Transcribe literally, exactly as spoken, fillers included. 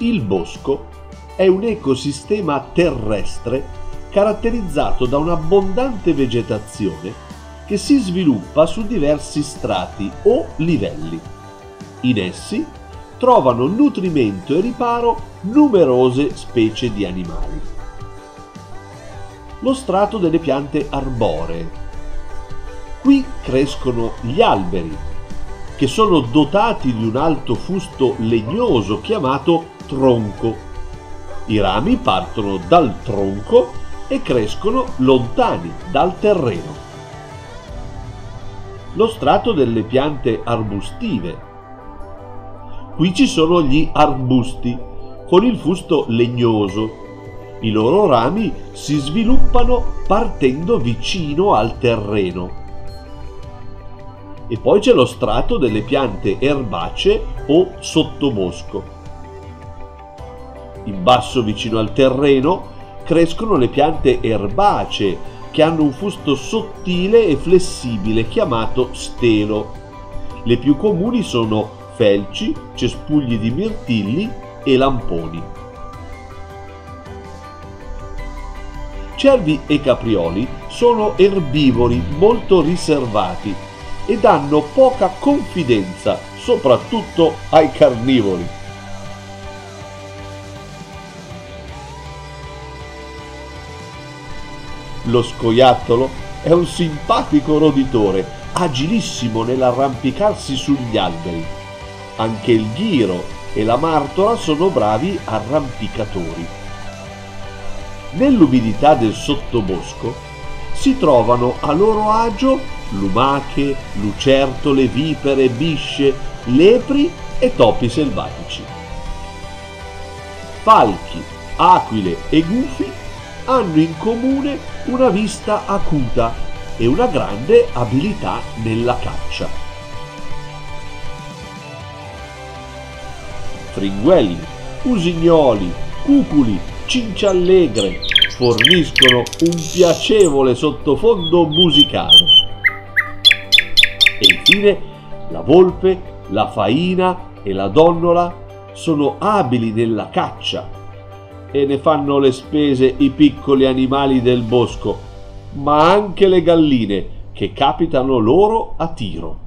Il bosco è un ecosistema terrestre caratterizzato da un'abbondante vegetazione che si sviluppa su diversi strati o livelli. In essi trovano nutrimento e riparo numerose specie di animali. Lo strato delle piante arboree. Qui crescono gli alberi, che sono dotati di un alto fusto legnoso chiamato tronco. I rami partono dal tronco e crescono lontani dal terreno. Lo strato delle piante arbustive. Qui ci sono gli arbusti, con il fusto legnoso. I loro rami si sviluppano partendo vicino al terreno. E poi c'è lo strato delle piante erbacee o sottobosco. In basso vicino al terreno crescono le piante erbacee che hanno un fusto sottile e flessibile chiamato stelo. Le più comuni sono felci, cespugli di mirtilli e lamponi. Cervi e caprioli sono erbivori molto riservati e danno poca confidenza, soprattutto ai carnivori. Lo scoiattolo è un simpatico roditore, agilissimo nell'arrampicarsi sugli alberi. Anche il ghiro e la martora sono bravi arrampicatori. Nell'umidità del sottobosco si trovano a loro agio lumache, lucertole, vipere, bisce, lepri e topi selvatici. Falchi, aquile e gufi hanno in comune una vista acuta e una grande abilità nella caccia. Fringuelli, usignoli, cuculi, cinciallegre forniscono un piacevole sottofondo musicale. E infine la volpe, la faina e la donnola sono abili nella caccia e ne fanno le spese i piccoli animali del bosco, ma anche le galline che capitano loro a tiro.